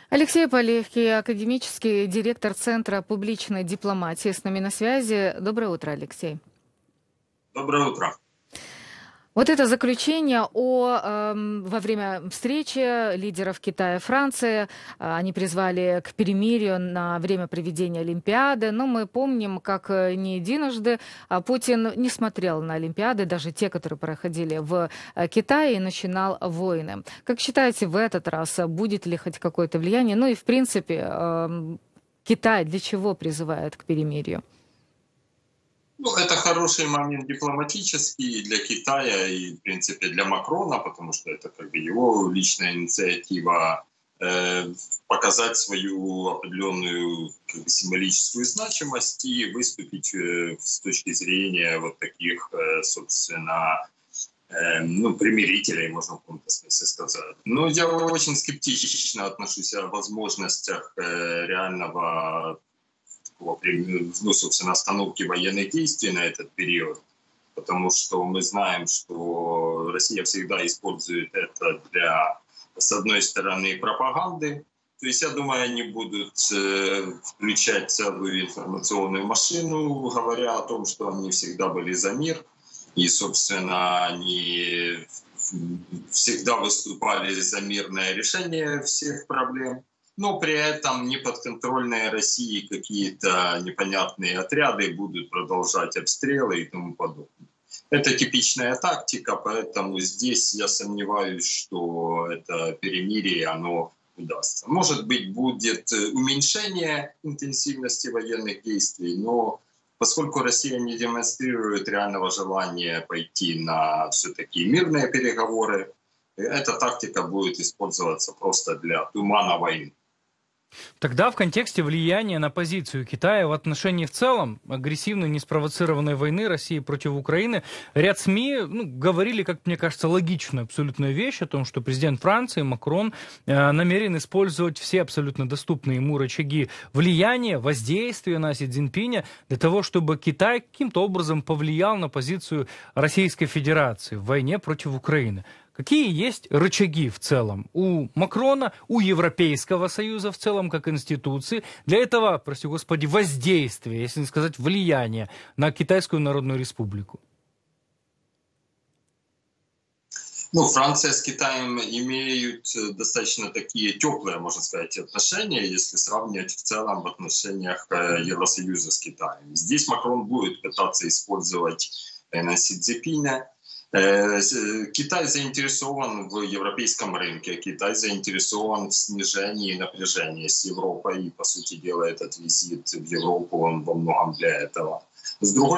Алексей Полевкий, академический директор Центра публичной дипломатии, с нами на связи. Доброе утро, Алексей. Доброе утро. Вот это заключение во время встречи лидеров Китая и Франции, они призвали к перемирию на время проведения Олимпиады, но мы помним, как не единожды Путин не смотрел на Олимпиады, даже те, которые проходили в Китае, и начинал войны. Как считаете, в этот раз будет ли хоть какое-то влияние? Ну и, в принципе, Китай для чего призывает к перемирию? Ну, это хороший момент дипломатический для Китая и, в принципе, для Макрона, потому что это как бы его личная инициатива показать свою определенную как бы, символическую значимость и выступить с точки зрения вот таких, собственно, примирителей, можно в каком-то смысле сказать. Но я очень скептично отношусь о возможностях реального собственно, остановки военных действий на этот период, потому что мы знаем, что Россия всегда использует это для, с одной стороны, пропаганды. То есть, я думаю, они будут включать целую информационную машину, говоря о том, что они всегда были за мир, и, собственно, они всегда выступали за мирное решение всех проблем. Но при этом неподконтрольные России какие-то непонятные отряды будут продолжать обстрелы и тому подобное. Это типичная тактика, поэтому здесь я сомневаюсь, что это перемирие, оно удастся. Может быть, будет уменьшение интенсивности военных действий, но поскольку Россия не демонстрирует реального желания пойти на все-таки мирные переговоры, эта тактика будет использоваться просто для тумана войны. Тогда в контексте влияния на позицию Китая в отношении в целом агрессивной, неспровоцированной войны России против Украины, ряд СМИ говорили, как мне кажется, логичную абсолютную вещь о том, что президент Франции Макрон намерен использовать все абсолютно доступные ему рычаги влияния, воздействия на Си Цзиньпиня для того, чтобы Китай каким-то образом повлиял на позицию Российской Федерации в войне против Украины. Какие есть рычаги в целом у Макрона, у Европейского Союза в целом, как институции, для этого, прости господи, воздействия, если не сказать влияния на Китайскую Народную Республику? Франция с Китаем имеют достаточно такие теплые, можно сказать, отношения, если сравнивать в целом в отношениях Евросоюза с Китаем. Здесь Макрон будет пытаться использовать Си Цзиньпиня. Китай заинтересован в европейском рынке, Китай заинтересован в снижении напряжения с Европой, и, по сути дела, этот визит в Европу, он во многом для этого. С другой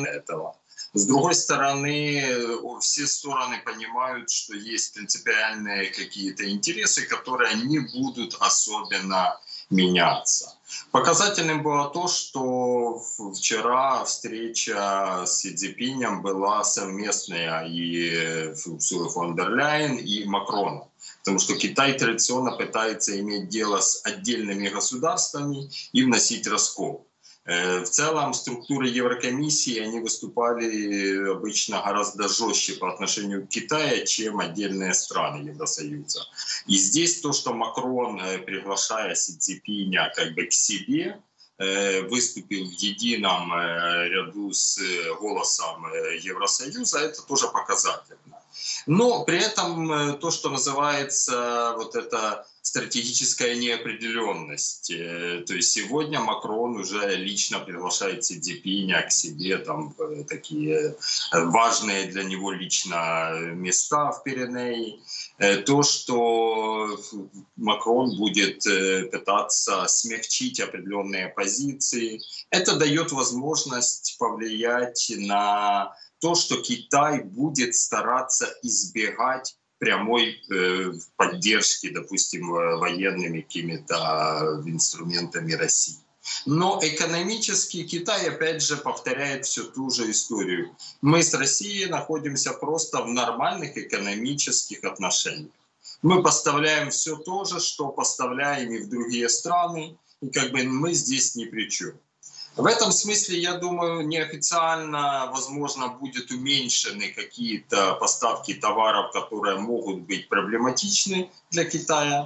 стороны, все стороны понимают, что есть принципиальные какие-то интересы, которые не будут особенно меняться. Показательным было то, что вчера встреча с Си Цзиньпинем была совместная и Урсулы фон дер Ляйен, и Макрона. Потому что Китай традиционно пытается иметь дело с отдельными государствами и вносить раскол. В целом структуры Еврокомиссии, они выступали обычно гораздо жестче по отношению к Китаю, чем отдельные страны Евросоюза. И здесь то, что Макрон, приглашая Си Цзиньпиня как бы к себе, выступил в едином ряду с голосом Евросоюза, это тоже показательно. Но при этом то, что называется вот это стратегическая неопределенность. То есть сегодня Макрон уже лично приглашает Си Цзиньпиня к себе там, в такие важные для него лично места в Пиренеи. То, что Макрон будет пытаться смягчить определенные позиции, это дает возможность повлиять на то, что Китай будет стараться избегать прямой поддержки, допустим, военными какими-то инструментами России. Но экономически Китай, опять же, повторяет всю ту же историю. Мы с Россией находимся просто в нормальных экономических отношениях. Мы поставляем все то же, что поставляем и в другие страны, и как бы мы здесь ни при чем. В этом смысле, я думаю, неофициально, возможно, будут уменьшены какие-то поставки товаров, которые могут быть проблематичны для Китая.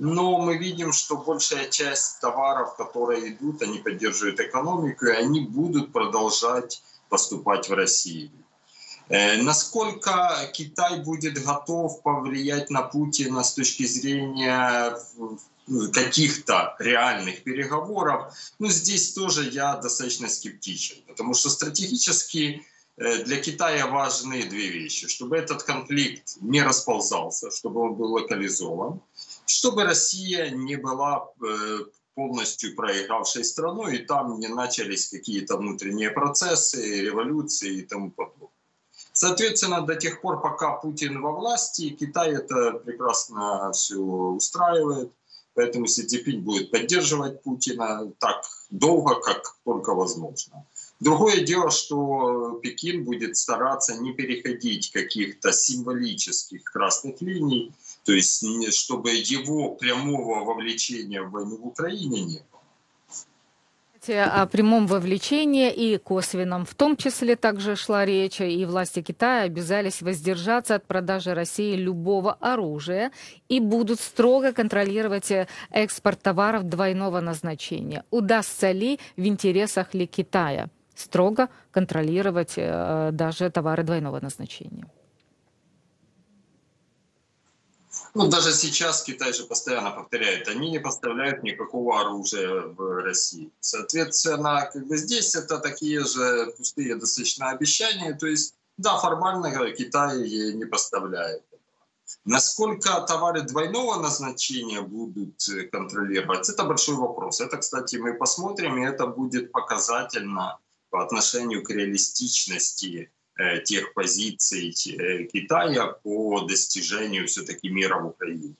но мы видим, что большая часть товаров, которые идут, они поддерживают экономику, и они будут продолжать поступать в Россию. Насколько Китай будет готов повлиять на Путина с точки зрения каких-то реальных переговоров, здесь тоже я достаточно скептичен, потому что стратегически для Китая важны две вещи. Чтобы этот конфликт не расползался, чтобы он был локализован, чтобы Россия не была полностью проигравшей страной, и там не начались какие-то внутренние процессы, революции и тому подобное. Соответственно, до тех пор, пока Путин во власти, Китай это прекрасно все устраивает, поэтому Си Цзиньпинь будет поддерживать Путина так долго, как только возможно. Другое дело, что Пекин будет стараться не переходить каких-то символических красных линий, то есть чтобы его прямого вовлечения в войну в Украине не было. О прямом вовлечении и косвенном, в том числе также шла речь, и власти Китая обязались воздержаться от продажи России любого оружия и будут строго контролировать экспорт товаров двойного назначения. Удастся ли, в интересах ли Китая строго контролировать даже товары двойного назначения? Даже сейчас Китай же постоянно повторяет, они не поставляют никакого оружия в Россию. Соответственно, здесь это такие же пустые достаточно обещания. То есть, да, формально Китай не поставляет. Насколько товары двойного назначения будут контролироваться, это большой вопрос. Это, кстати, мы посмотрим, и это будет показательно по отношению к реалистичности тех позиций Китая по достижению все-таки мира в Украине.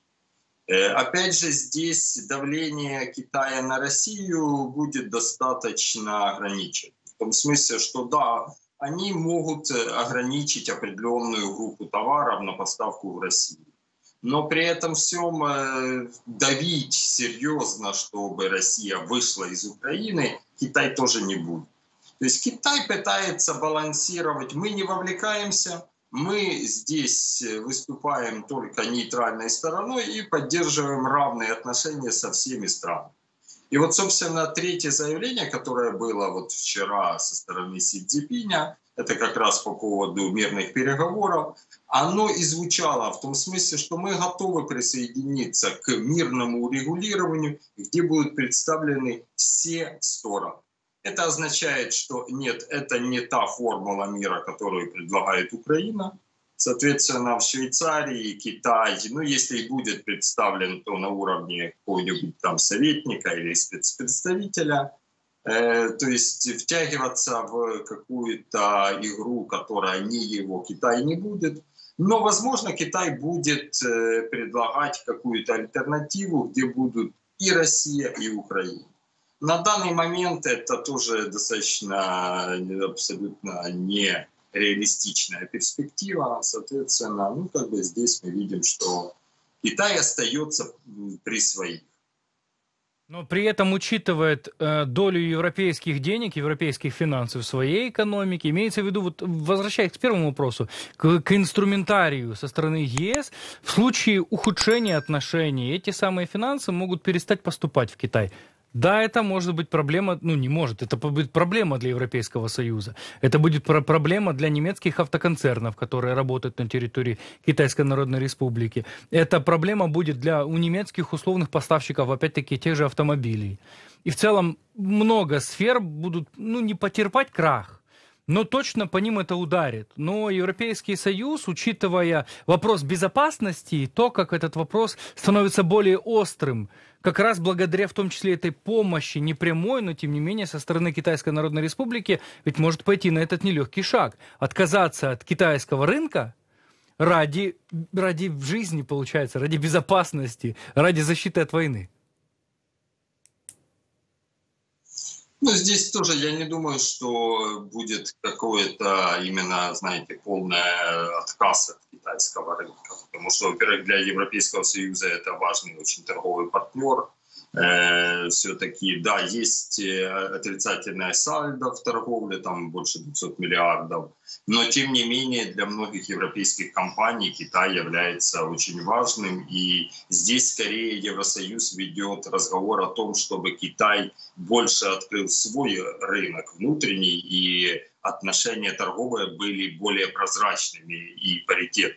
Опять же, здесь давление Китая на Россию будет достаточно ограничено. В том смысле, что да, они могут ограничить определенную группу товаров на поставку в Россию. Но при этом всем давить серьезно, чтобы Россия вышла из Украины, Китай тоже не будет. То есть Китай пытается балансировать. Мы не вовлекаемся, мы здесь выступаем только нейтральной стороной и поддерживаем равные отношения со всеми странами. И вот, собственно, третье заявление, которое было вчера со стороны Си Цзиньпиня, это как раз по поводу мирных переговоров, оно и звучало в том смысле, что мы готовы присоединиться к мирному урегулированию, где будут представлены все стороны. Это означает, что нет, это не та формула мира, которую предлагает Украина. Соответственно, в Швейцарии, Китай, если и будет представлен, то на уровне какого-нибудь там советника или спецпредставителя. То есть втягиваться в какую-то игру, которая не его, Китай не будет. Но, возможно, Китай будет предлагать какую-то альтернативу, где будут и Россия, и Украина. На данный момент это тоже достаточно абсолютно нереалистичная перспектива. Соответственно, здесь мы видим, что Китай остается при своих. Но при этом учитывает долю европейских денег, европейских финансов в своей экономике. Имеется в виду, возвращаясь к первому вопросу, к инструментарию со стороны ЕС, в случае ухудшения отношений эти самые финансы могут перестать поступать в Китай. Да, это может быть проблема, не может, это будет проблема для Европейского Союза. Это будет проблема для немецких автоконцернов, которые работают на территории Китайской Народной Республики. Это проблема будет у немецких условных поставщиков, опять-таки, тех же автомобилей. И в целом много сфер будут, не потерпать крах. Но точно по ним это ударит. Но Европейский Союз, учитывая вопрос безопасности и то, как этот вопрос становится более острым, как раз благодаря в том числе этой помощи, не прямой, но тем не менее со стороны Китайской Народной Республики, ведь может пойти на этот нелегкий шаг. Отказаться от китайского рынка ради жизни, получается, ради безопасности, ради защиты от войны. Здесь тоже я не думаю, что будет какой-то именно, полный отказ от китайского рынка. Потому что, во-первых, для Европейского Союза это важный очень торговый партнер. Все-таки, да, есть отрицательное сальдо в торговле, там больше 200 миллиардов, но тем не менее для многих европейских компаний Китай является очень важным, и здесь скорее Евросоюз ведет разговор о том, чтобы Китай больше открыл свой рынок внутренний, и отношения торговые были более прозрачными и паритетными.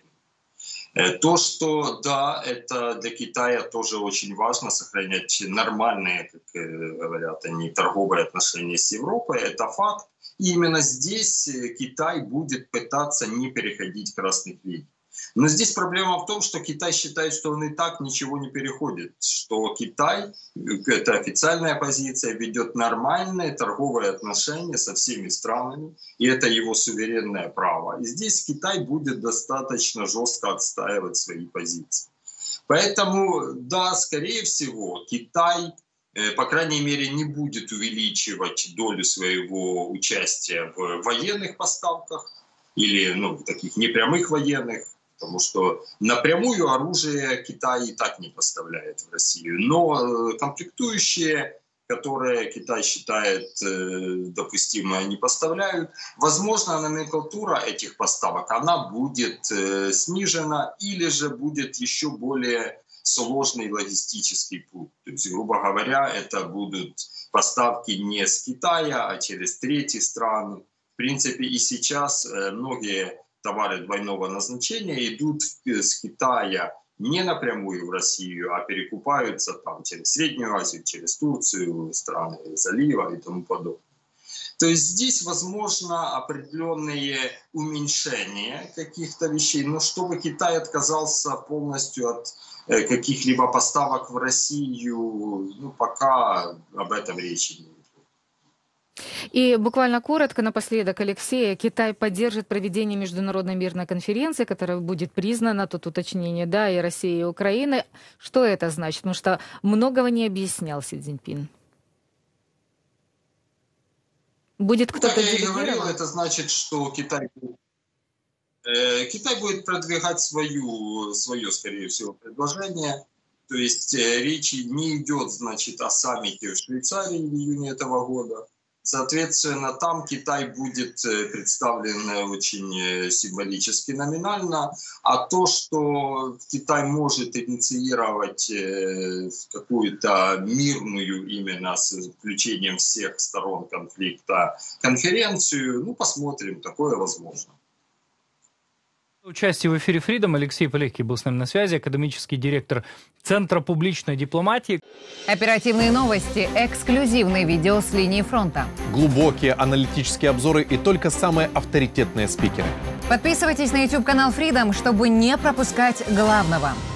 То, что, да, это для Китая тоже очень важно, сохранять нормальные, как говорят они, торговые отношения с Европой, это факт. И именно здесь Китай будет пытаться не переходить красных линий. Но здесь проблема в том, что Китай считает, что он и так ничего не переходит, что Китай, это официальная позиция, ведет нормальные торговые отношения со всеми странами, и это его суверенное право. И здесь Китай будет достаточно жестко отстаивать свои позиции. Поэтому, да, скорее всего, Китай, по крайней мере, не будет увеличивать долю своего участия в военных поставках или таких непрямых военных, потому что напрямую оружие Китай и так не поставляет в Россию. Но комплектующие, которые Китай считает допустимо, не поставляют. Возможно, номенклатура этих поставок, она будет снижена или же будет еще более сложный логистический путь. То есть, грубо говоря, это будут поставки не с Китая, а через третьи страны. В принципе, и сейчас многие товары двойного назначения идут с Китая не напрямую в Россию, а перекупаются там через Среднюю Азию, через Турцию, страны залива и тому подобное. То есть здесь возможно определенные уменьшения каких-то вещей, но чтобы Китай отказался полностью от каких-либо поставок в Россию, пока об этом речи не идет. И буквально коротко напоследок, Алексей, Китай поддержит проведение международной мирной конференции, которая будет признана, тут уточнение, да, и России, и Украины. Что это значит? Потому что многого не объяснял Си Цзиньпин. Будет кто-то как я и говорил, это значит, что Китай будет продвигать свое, скорее всего, предложение. То есть речи не идет, значит, о саммите в Швейцарии в июне этого года. Соответственно, там Китай будет представлен очень символически, номинально. А то, что Китай может инициировать какую-то мирную, именно с включением всех сторон конфликта, конференцию, посмотрим, такое возможно. Участие в эфире Freedom. Алексей Полегкий был с нами на связи, академический директор Центра публичной дипломатии. Оперативные новости, эксклюзивные видео с линии фронта. Глубокие аналитические обзоры и только самые авторитетные спикеры. Подписывайтесь на YouTube-канал Freedom, чтобы не пропускать главного.